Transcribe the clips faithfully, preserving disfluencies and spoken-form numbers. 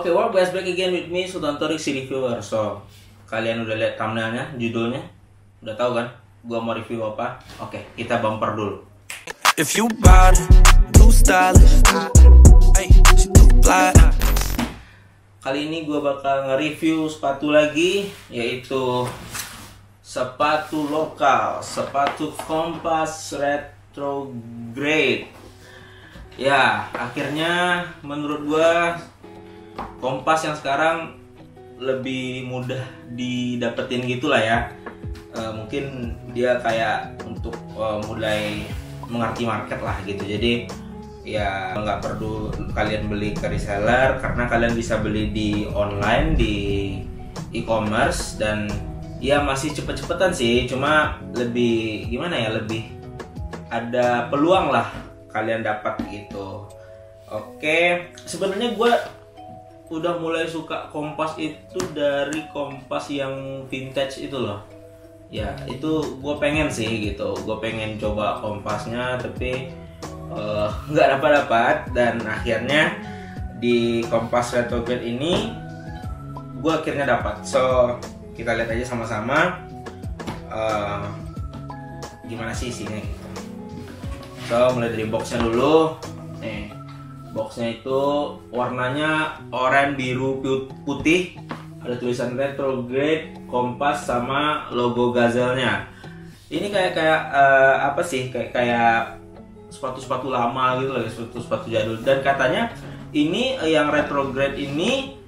Oke, well guys, back again with me Sultan Torik si reviewer. So, kalian udah lihat thumbnailnya, judulnya, udah tahu kan? Gua mau review apa? Oke, kita bumper dulu. If you bad, too stylish, hey, too fly. Kali ini gua bakal nge-review sepatu lagi, yaitu sepatu lokal, sepatu Kompas Retrograde. Ya, akhirnya menurut gua Kompas yang sekarang lebih mudah didapetin gitulah ya. E, mungkin dia kayak untuk e, mulai mengerti market lah gitu. Jadi ya nggak perlu kalian beli ke reseller, karena kalian bisa beli di online, di e-commerce, dan ya masih cepet-cepetan sih. Cuma lebih gimana ya, lebih ada peluang lah kalian dapat gitu. Oke, sebenarnya gue udah mulai suka Kompas itu dari Kompas yang vintage itu loh. Ya itu gue pengen sih gitu, gue pengen coba Kompasnya, tapi nggak uh, dapat-dapat, dan akhirnya di Kompas Retrograde ini gue akhirnya dapat. So kita lihat aja sama-sama uh, gimana sih isinya gitu. So mulai dari boxnya dulu. Nih, boxnya itu warnanya oranye, biru, putih. Ada tulisan Retrograde, Kompas, sama logo Gazelle-nya. Ini kayak kayak uh, apa sih? Kayak kayak sepatu-sepatu lama gitu loh, sepatu-sepatu jadul. Dan katanya ini yang Retrograde ini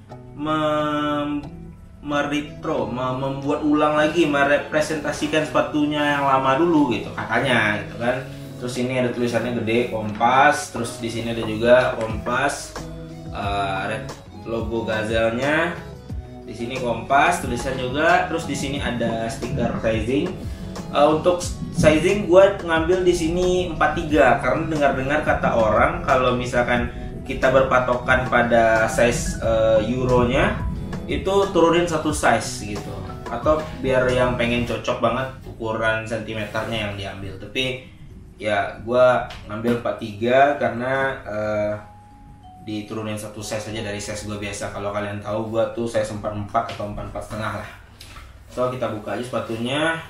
mem meretro, membuat ulang lagi, merepresentasikan sepatunya yang lama dulu gitu katanya gitu kan. Terus ini ada tulisannya gede Kompas, terus di sini ada juga Kompas, uh, logo Gazelle-nya. Di sini Kompas tulisan juga, terus di sini ada stiker sizing. Uh, untuk sizing gue ngambil di sini empat puluh tiga, karena dengar-dengar kata orang kalau misalkan kita berpatokan pada size uh, euronya itu turunin satu size gitu. Atau biar yang pengen cocok banget ukuran sentimeternya yang diambil. Tapi ya gue ngambil empat puluh tiga karena uh, diturunin satu size aja dari size gue biasa. Kalau kalian tahu gue tuh size empat puluh empat atau empat puluh empat setengah lah. So kita buka aja sepatunya.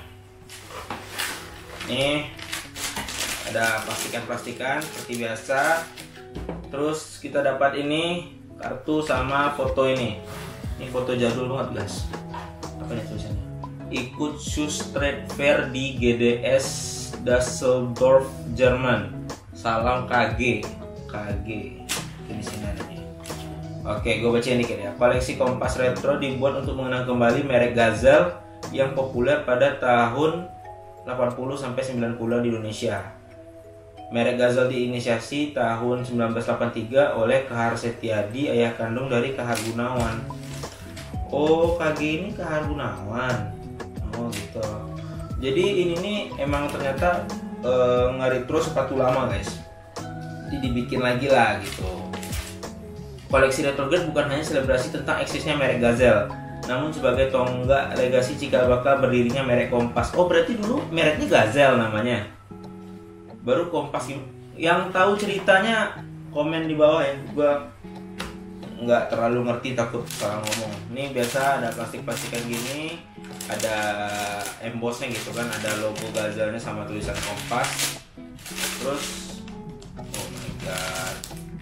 Nih ada plastikan-plastikan seperti biasa. Terus kita dapat ini kartu sama foto ini. Ini foto jadul banget guys. Apa nih tulisannya? Ikut shoes trade fair di G D S Düsseldorf, Jerman. Salam K G. K G. Di sini ada nih. Oke, gue bacain dikit ya. Koleksi Kompas Retro dibuat untuk mengenang kembali merek Gazelle yang populer pada tahun delapan puluh sampai sembilan puluhan di Indonesia. Merek Gazelle diinisiasi tahun sembilan belas delapan puluh tiga oleh Kahar Setiadi, ayah kandung dari Kahar Gunawan. Oh, K G ini Kahar Gunawan. Oh, gitu. Jadi ini nih emang ternyata e, nge-retro sepatu lama guys. Jadi dibikin lagi lah gitu. Koleksi Retrograde bukan hanya selebrasi tentang eksisnya merek Gazelle, namun sebagai tonggak legasi cikal bakal berdirinya merek Kompas. Oh berarti dulu mereknya Gazelle namanya. Baru Kompas. Yang tahu ceritanya komen di bawah ya. Gua nggak terlalu ngerti, takut salah ngomong. Ini biasa ada plastik-plastikan gini, ada embossnya gitu kan, ada logo Gazelle-nya sama tulisan Kompas. Terus oh my god.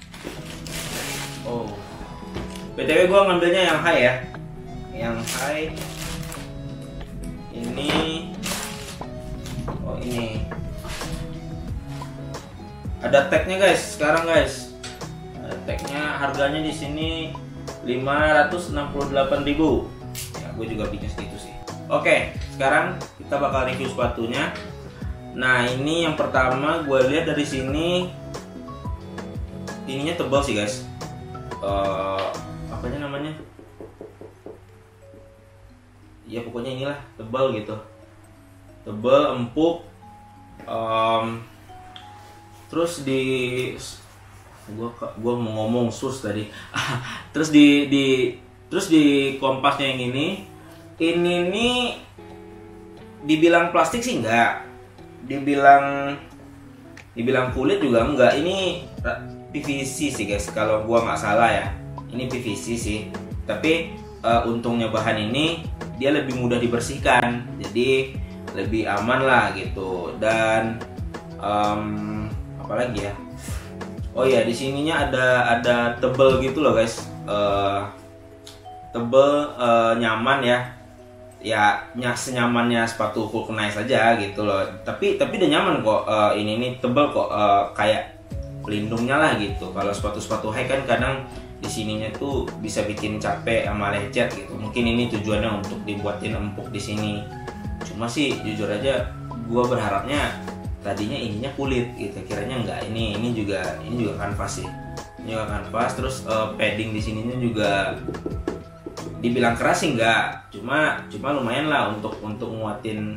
Oh, B T W gue ngambilnya yang high ya. Yang high ini, oh ini ada tagnya guys. Sekarang guys ada tagnya, harganya di sini lima ratus enam puluh delapan ribu. Ya gue juga bikin segitu sih. Oke, sekarang kita bakal review sepatunya. Nah ini yang pertama gue lihat dari sini, ininya tebal sih guys. Uh, apanya namanya? Ya pokoknya inilah, tebal gitu, tebal, empuk. Um, terus di gua gua mau ngomong sus tadi. terus di di terus di Kompasnya yang ini, ini nih dibilang plastik sih enggak, dibilang dibilang kulit juga enggak. Ini P V C sih guys, kalau gua nggak salah ya. ini P V C sih, tapi uh, untungnya bahan ini dia lebih mudah dibersihkan, jadi lebih aman lah gitu. Dan um, apalagi ya, oh ya di sininya ada ada tebel gitu loh guys, uh, tebel, uh, nyaman ya, ya senyamannya sepatu vulcanize saja gitu loh. Tapi tapi udah nyaman kok, uh, ini nih tebel kok, uh, kayak pelindungnya lah gitu. Kalau sepatu-sepatu high kan kadang di sininya tuh bisa bikin capek sama lecet gitu. Mungkin ini tujuannya untuk dibuatin empuk di sini. Cuma sih jujur aja gua berharapnya tadinya ininya kulit gitu. Kiranya enggak, ini ini juga ini juga kanvas sih. Ini juga kanvas, terus uh, padding di sininya juga dibilang keras sih enggak. Cuma cuma lumayan lah untuk untuk nguatin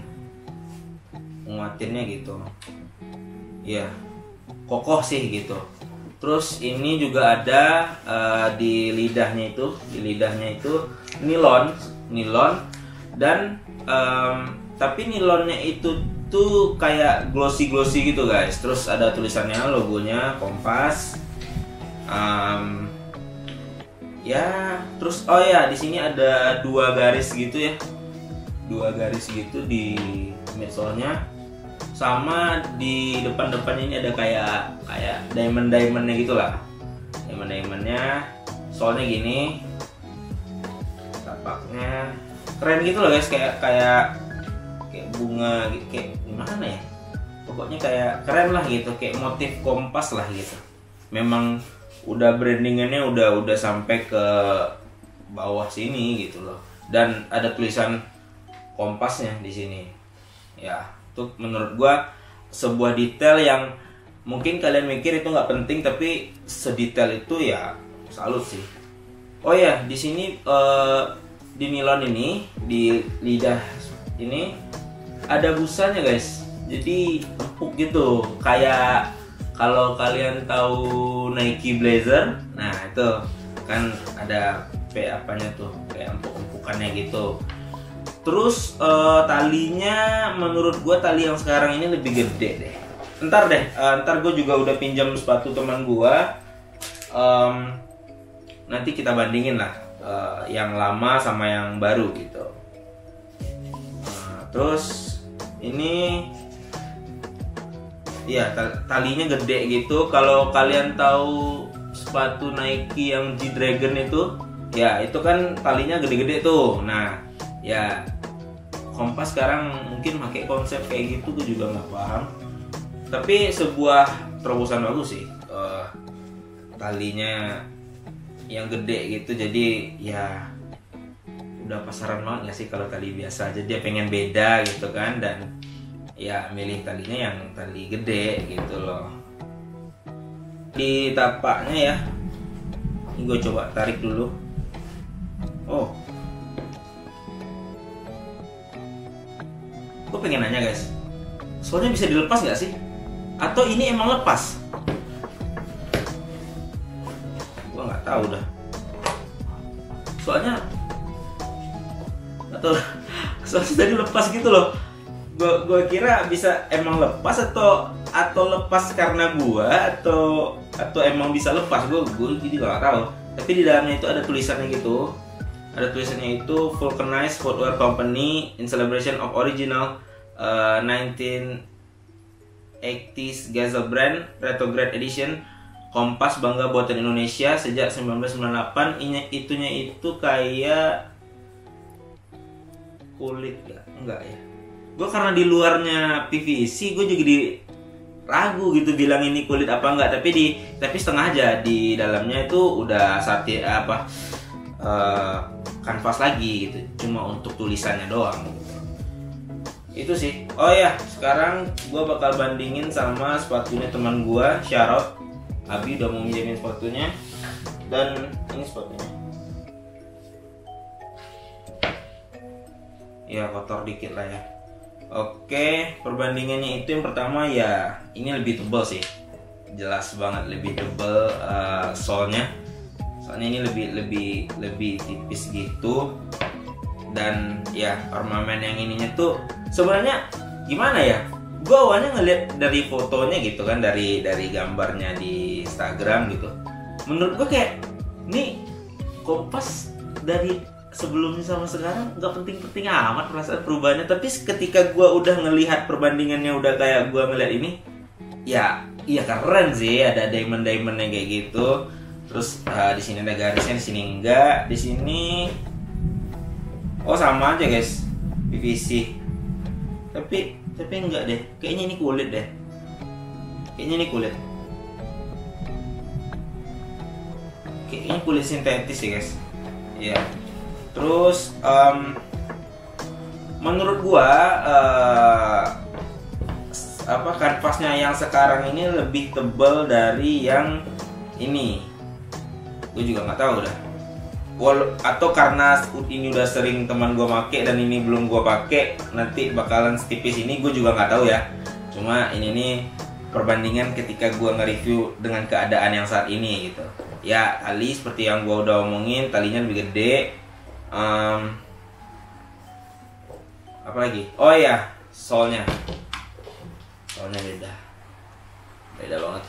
nguatinnya gitu. Iya. Kokoh sih gitu. Terus ini juga ada uh, di lidahnya itu, di lidahnya itu nilon, nilon dan um, tapi nilonnya itu tuh kayak glossy glossy gitu guys. Terus ada tulisannya, logonya Kompas. Um, ya, terus oh ya di sini ada dua garis gitu ya, dua garis gitu di midsolnya. Sama di depan-depannya ini ada kayak kayak diamond-diamondnya gitu lah, diamond-diamondnya. Soalnya gini, tapaknya keren gitu loh guys, kayak kayak kayak bunga, kayak gimana ya? Pokoknya kayak keren lah gitu, kayak motif Kompas lah gitu. Memang udah brandingannya udah udah sampai ke bawah sini gitu loh. Dan ada tulisan Kompasnya di sini. Ya. Itu menurut gua sebuah detail yang mungkin kalian mikir itu nggak penting, tapi sedetail itu ya salut sih. Oh ya, di sini uh, di nilon ini, di lidah ini ada busanya guys, jadi empuk gitu. Kayak kalau kalian tahu Nike Blazer, nah itu kan ada P apanya tuh, kayak empuk-empukannya gitu. Terus uh, talinya menurut gue tali yang sekarang ini lebih gede deh. Ntar deh, uh, ntar gue juga udah pinjam sepatu teman gue. Um, nanti kita bandingin lah uh, yang lama sama yang baru gitu. Uh, terus ini, ya talinya gede gitu. Kalau kalian tahu sepatu Nike yang G-Dragon itu, ya itu kan talinya gede-gede tuh. Nah. Ya, Kompas sekarang mungkin pakai konsep kayak gitu, gue juga nggak paham. Tapi sebuah terobosan bagus sih, uh, talinya yang gede gitu. Jadi ya udah pasaran banget nggak sih kalau tali biasa. Jadi dia pengen beda gitu kan, dan ya milih talinya yang tali gede gitu loh. Di tapaknya ya, ini gue coba tarik dulu. Oh. Gue pengen nanya guys, soalnya bisa dilepas nggak sih? Atau ini emang lepas? Gue nggak tahu dah. Soalnya atau soalnya tadi lepas gitu loh. Gue gue kira bisa emang lepas atau atau lepas karena gue atau atau emang bisa lepas. Gue gue jadi nggak tahu. Tapi di dalamnya itu ada tulisannya gitu. Ada tulisannya itu Vulcanize Footwear Company in celebration of original uh, nineteen eighties Gazelle brand retrograde edition. Kompas bangga buatan Indonesia sejak seribu sembilan ratus sembilan puluh delapan. Ini itunya itu kayak kulit gak? Enggak ya. Gue karena di luarnya P V C, gue juga di ragu gitu bilang ini kulit apa enggak. Tapi di tapi setengah aja, di dalamnya itu udah sate apa uh, kanvas lagi gitu, cuma untuk tulisannya doang gitu. Itu sih. Oh ya, sekarang gue bakal bandingin sama sepatunya teman gue, Syarat Abi udah mau minjemin sepatunya. Dan ini sepatunya, ya kotor dikit lah ya. Oke, perbandingannya itu yang pertama ya ini lebih tebal sih, jelas banget lebih tebal uh, solnya. Soalnya ini lebih lebih lebih tipis gitu. Dan ya ornamen yang ininya tuh sebenarnya gimana ya? Gue awalnya ngeliat dari fotonya gitu kan, dari dari gambarnya di Instagram gitu. Menurut gue kayak ini Kompas dari sebelumnya sama sekarang nggak penting-penting amat perasaan perubahannya, tapi ketika gue udah ngelihat perbandingannya udah kayak gue ngeliat ini, ya iya keren sih, ada diamond-diamondnya kayak gitu. Terus uh, di sini ada garisnya, di sini enggak, di sini oh sama aja guys, P V C. Tapi tapi enggak deh, kayaknya ini kulit deh, kayaknya ini kulit. Kayaknya kulit sintetis ya guys. Iya. Terus um, menurut gua uh, apa kanvasnya yang sekarang ini lebih tebal dari yang ini. Gue juga nggak tahu dah. Wal atau karena ini udah sering teman gua make dan ini belum gua pakai, nanti bakalan setipis ini, gue juga nggak tahu ya. Cuma ini nih perbandingan ketika gua nge-review dengan keadaan yang saat ini gitu. Ya tali seperti yang gua udah omongin, talinya lebih gede. Um, apa lagi? Oh ya, solnya, solnya beda, beda banget.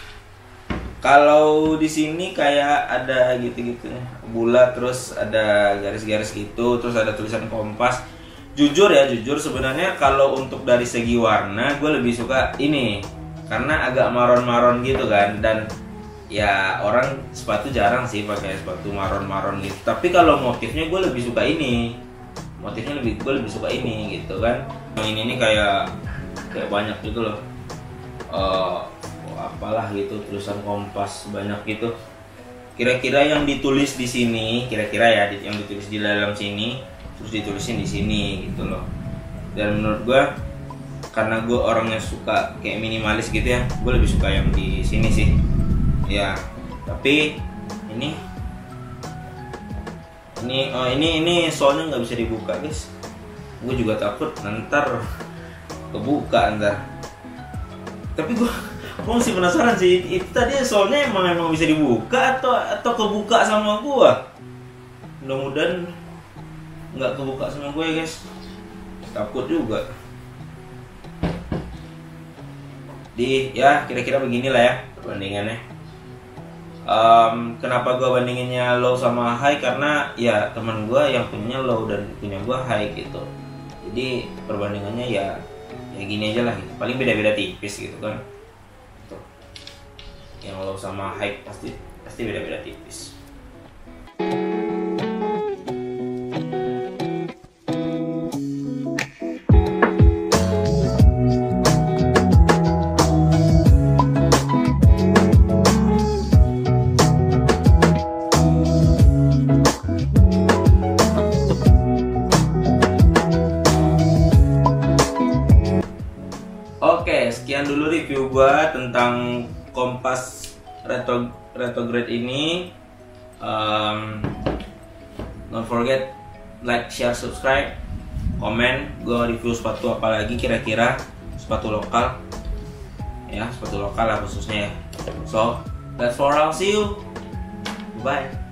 Kalau di sini kayak ada gitu-gitu bulat, terus ada garis-garis gitu, terus ada tulisan Kompas. Jujur ya, jujur sebenarnya kalau untuk dari segi warna, gue lebih suka ini karena agak maron-maron gitu kan, dan ya orang sepatu jarang sih pakai sepatu maron-maron gitu. Tapi kalau motifnya gue lebih suka ini, motifnya lebih gue lebih suka ini gitu kan. Yang ini nih kayak kayak banyak gitu loh, uh, apalah gitu tulisan Kompas banyak gitu. Kira-kira yang ditulis di sini, kira-kira ya yang ditulis di dalam sini, terus ditulisin di sini gitu loh. Dan menurut gue karena gue orangnya suka kayak minimalis gitu ya, gue lebih suka yang di sini sih. Ya, tapi ini ini oh ini ini soalnya nggak bisa dibuka guys. Gue juga takut ntar kebuka ntar. Tapi gue gue masih penasaran sih, itu tadi soalnya emang emang bisa dibuka atau atau kebuka sama gue. Mudah-mudahan nggak kebuka sama gue ya guys. Takut juga. Di ya kira-kira beginilah ya perbandingannya. Um, kenapa gue bandinginnya low sama high, karena ya teman gue yang punya low dan punya gue high gitu. Jadi perbandingannya ya ya gini aja lah gitu. Paling beda-beda tipis gitu kan. Tuh. Yang low sama high pasti pasti beda-beda tipis. Oke, sekian dulu review gua tentang Kompas Retro Retrograde ini. Um, don't forget like, share, subscribe, komen. Gua review sepatu apa lagi kira-kira, sepatu lokal, ya sepatu lokal lah khususnya ya. So that's for all. See you. Bye.